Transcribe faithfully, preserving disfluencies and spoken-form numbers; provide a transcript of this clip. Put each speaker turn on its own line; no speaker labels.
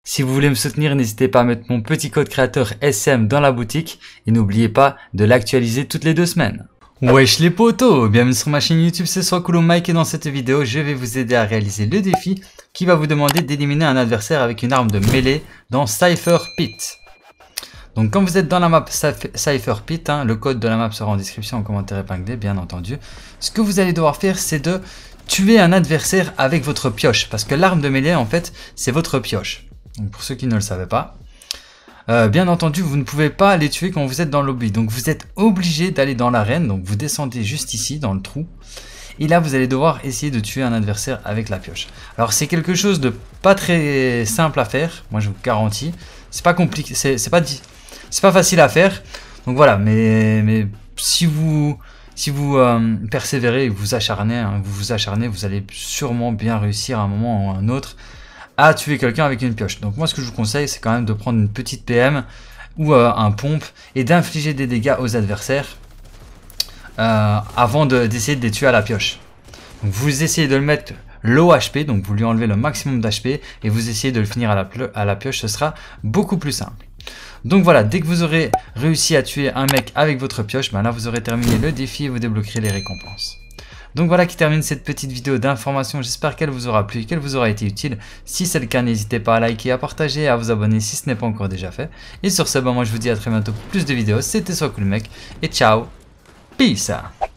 Si vous voulez me soutenir, n'hésitez pas à mettre mon petit code créateur S M dans la boutique et n'oubliez pas de l'actualiser toutes les deux semaines. Wesh les potos, bienvenue sur ma chaîne YouTube, c'est SoisCoolMike et dans cette vidéo, je vais vous aider à réaliser le défi qui va vous demander d'éliminer un adversaire avec une arme de mêlée dans Cypher Pit. Donc quand vous êtes dans la map Cypher Pit, hein, le code de la map sera en description en commentaire épinglé, bien entendu. Ce que vous allez devoir faire, c'est de tuer un adversaire avec votre pioche, parce que l'arme de mêlée, en fait, c'est votre pioche. Donc pour ceux qui ne le savaient pas, euh, bien entendu, vous ne pouvez pas les tuer quand vous êtes dans le lobby. Donc vous êtes obligé d'aller dans l'arène. Donc vous descendez juste ici, dans le trou. Et là, vous allez devoir essayer de tuer un adversaire avec la pioche. Alors c'est quelque chose de pas très simple à faire. Moi, je vous garantis. C'est pas compliqué. C'est pas dit. C'est pas facile à faire. Donc voilà. Mais, mais si vous, si vous euh, persévérez et vous acharnez, hein, vous vous acharnez, vous allez sûrement bien réussir à un moment ou à un autre à tuer quelqu'un avec une pioche. Donc moi ce que je vous conseille, c'est quand même de prendre une petite P M ou euh, un pompe et d'infliger des dégâts aux adversaires euh, avant d'essayer de, de les tuer à la pioche. Donc vous essayez de le mettre low H P, donc vous lui enlevez le maximum d'H P et vous essayez de le finir à la, à la pioche, ce sera beaucoup plus simple. Donc voilà, dès que vous aurez réussi à tuer un mec avec votre pioche, ben là vous aurez terminé le défi et vous débloquerez les récompenses. Donc voilà qui termine cette petite vidéo d'information, j'espère qu'elle vous aura plu, qu'elle vous aura été utile. Si c'est le cas, n'hésitez pas à liker, à partager, à vous abonner si ce n'est pas encore déjà fait. Et sur ce, ben moi je vous dis à très bientôt pour plus de vidéos, c'était SoisCoolMike et ciao, peace.